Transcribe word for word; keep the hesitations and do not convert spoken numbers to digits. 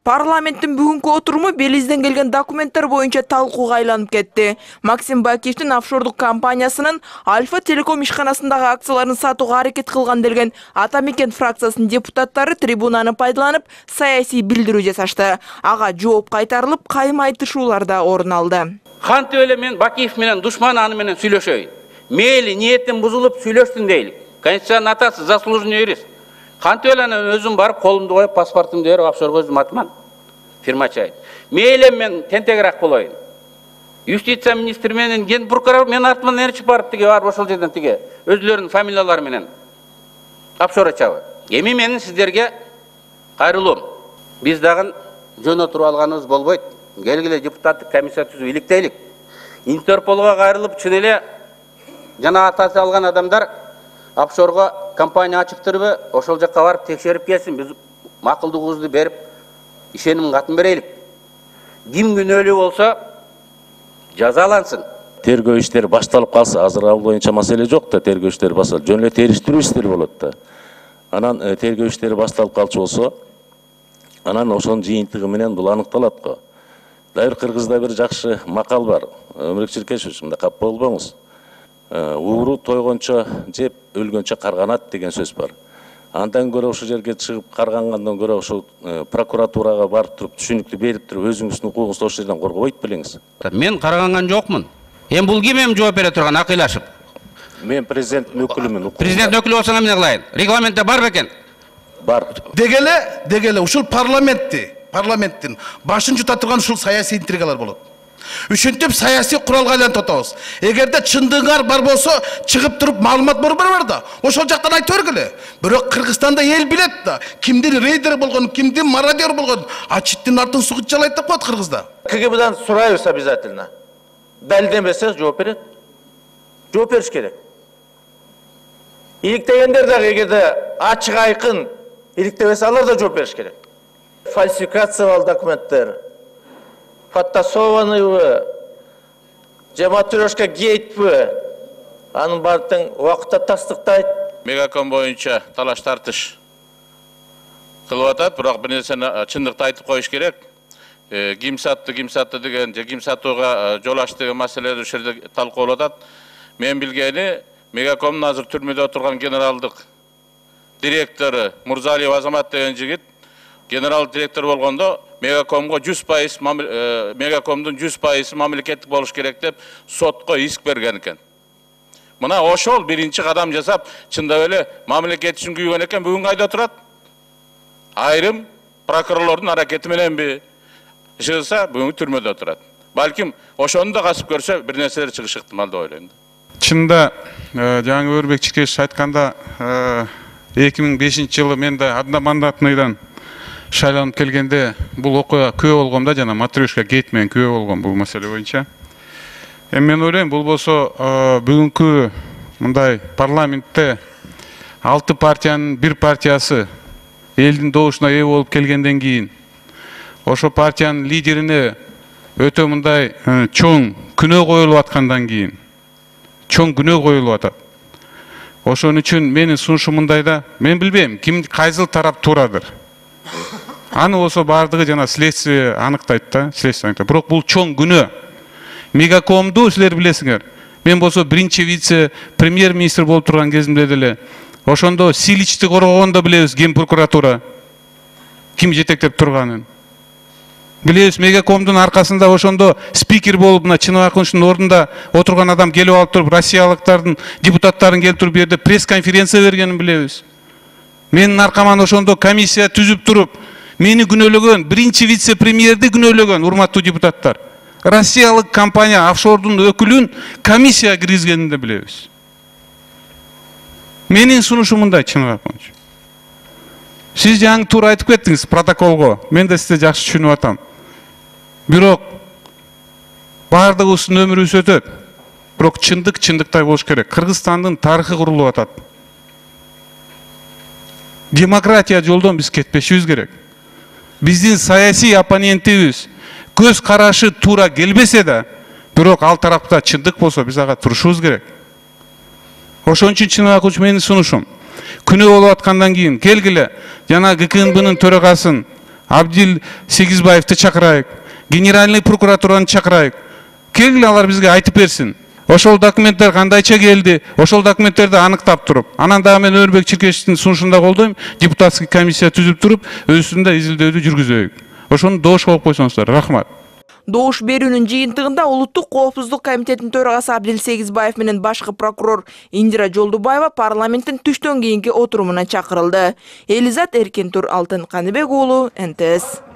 Парламенттин бүгүнкү отуруму Белизден келген документтер боюнча талкууга айланып кетти. Максим Бакиевдин офшордук компаниясынын Альфа Телеком ишканасындагы акцияларын сатууга аракет кылган делген Ата Мекен фракциясынын депутаттары трибунаны пайдаланып саясий билдирүү жасашты. Ага жооп кайтарылып, кайым айтышуулар да орун алды. Кантип эле мен Бакиев менен душман аны менен сүйлөшөйүн. Мейли ниетин бузулуп сүйлөштүн дейли. Конституциянын атасы заслуженный юрист. Кантип эле өзүм барып колумду коюп паспортумду берип офшорго өзүм атман. Фирма чайын. Мейли мен тентегирээк болоюн. Юстиция министри менен ген прокурор мен артыман ээрчип барып тиге барып ошол жерден тиге өзүлөрүнүн фамилиялары менен офшор ачабы. Эми менин сиздерге кайрылуум. Биз дагы жөн отуруп алганыбыз болбойт. Келгиле депутаттык комиссия түзүп иликтейлик. Интерполго кайрылып чын эле жана атасы алган адамдар офшорго компания ачыптырбы, ошол жакка барып текшерип келсин. Биз макулдугубузду берип, ишеним катын берелик. Ким күнөөлүү болсо жазалансын. Тергөө иштери башталып калса, азыр ал боюнча маселе жок да, тергөө иштери башталып, жөн эле териштирүү иштери болот да. Анан тергөө иштери башталып калчу болсо, анан ошонун жыйынтыгы менен бул аныкталат го. Дайыр Кыргызда бир жакшы макал бар. Өмүрбек Черкешевич, мында кап болбоңуз. Ууру тойгончо жеп, өлгөнчө карганат деген сөз бар. Андан көрө ошол жерге чыгып каргангандан көрө ошол прокуратурага барып туруп, түшүнүктү берип туруп, өзүңүздүн укугуңузду ошол жерден коргобойт белеңиз. Мен караганган жокмун. Эми бул ким эми жооп бере турган акыйлашып? Мен президенттин өкүлүмүн. Президент өкүлү болсоң эмне кылайын? Регламентте бар бекен? Бар. Дегеле, дегеле ушул парламентти, парламенттин башын жута турган ушул саясий интригалар болот. Үчүнтүп саясий куралга айлантып атабыз. Эгерде чындыгыңар бар болсо, чыгып туруп маалымат берип бар да. Ошол жактан айтып бергиле. Бирок Кыргызстанда эл билет да. Кимдин рейдер болгонун, кимдин мародер болгонун, ачиттин артын сугут жалайт деп коет Кыргызда. КГБдан сурайбыз обязательно. Далдемесе жооп берет. Жооп бериш керек. Иликтегендер дагы эгерде ачык айкын иликтебесе алар да жооп бериш керек. Фальсификациялуу документтер, фотосованныйбы, же матрешка гейтпи, анын баардыгын убакытта тастыктайт. Мегаком боюнча талаш тартыш кылып атат, бирок бир нерсени чындыкты айтып коюш керек. Ким сатты, ким сатты деген, же ким сатууга жол ачты деген маселелер ушул жерде талкууланып атат. Мен билгени, Мегакомдун азыр түрмөдө отурган генералдык директору Мурзалиев Азамат деген жигит генерал директор болгондо Мегакомго жүз пайыз Мегакомдун жүз пайыз мамлекеттик болуш керек деп сотко иск берген экен. Мына ошол биринчи кадам жасап, чындап эле мамлекет үчүн күйгөн экен, бүгүн кайда турат? Айрым прокурорлордун аракети мененби чыгса, бүгүн түрмөдө турат. Балким ошону да касып көрсө, бир нерселер чыгышы ыктымал деп ойлойм. Чында жаңы Өмүрбек Черкешевич айтканда эки миң бешинчи жылы мен да одномандатныйдан шайланып келгенде бул окуя күбө болгом да, жана матрешка гейт менен күбө болгом бул маселе боюнча. Эми мен ойлойм, бул болсо бүгүнкү мындай парламентте алты партиянын бир партиясы элдин добушуна ээ болуп келгенден кийин ошо партиянын лидерине өтө мындай чоң күнөө коюлуп аткандан кийин чоң күнөө коюлуп атат. Ошон үчүн менин сунушум мындай да, мен билбейм ким кайсыл тарап туурадыр. Аны болсо бардыгы жана следствие аныктайт да, следствие аныктайт. Бирок бул чоң күнөө. Мегакомду силер билесиңер. Мен болсо биринчи вице премьер-министр болуп турган кезимде деле ошондо Силичти коргогондо билебиз ген прокуратура ким жетектеп турганын. Билебиз, Мегакомдун аркасында ошондо спикер болуп, мына Чыныбаковдун ордунда отурган адам келип алып туруп, Россиялыктардын депутаттарын келип туруп берди, пресс-конференция бергенин билебиз. Менин аркаман ошондо комиссия түзүп туруп, мени күнөөлөгөн, биринчи вице-премьерди күнөөлөгөн, урматтуу депутаттар. Россиялык компания офшордун өкүлүн комиссия киргизгенин да билебиз. Менин сунушум мындай, Чыныбакович. Сиз жаңы туура айтып кеттиңиз протоколго. Мен да сизди жакшы түшүнүп атам. Бирок бардыгыбыздын өмүрүбүз өтөт. Бирок чындык чындыктай болуш керек. Кыргызстандын тарыхы курулуп атат. Демократия жолдон биз кетпешибиз керек. Биздин саясий оппонентибиз көз карашы туура келбесе да, бирок ал тарапта чындык болсо биз ага турушубуз керек. Ошон үчүн Чыныбакович менин сунушум. Күнөө болуп аткандан кийин келгиле жана ГКНБнын төрагасын Абдил Сегизбаевди чакырайык, генеральный прокуратураны чакырайык. Келгиле алар бизге айтып берсин. Ошол документтер кандайча келди, ошол документтерди аныктап туруп. Анан дагы мен Өрбек Чиркешевдин сунушунда колдойм, депутатский комиссия түзүп туруп, өзүндө изилдөөнү жүргүзөйүк. Ошону добуш кылып койсоңуздар. Рахмат. Добуш берүүнүн жыйынтыгында Улуттук коопсуздук комитетинин төрагасы Абдил Сегизбаев менен башкы прокурор Индира Жолдубаева парламенттин түштөн кийинки отурумуна чакырылды. Элизат Эркентур, Алтын Каныбек уулу, эн тэ эс.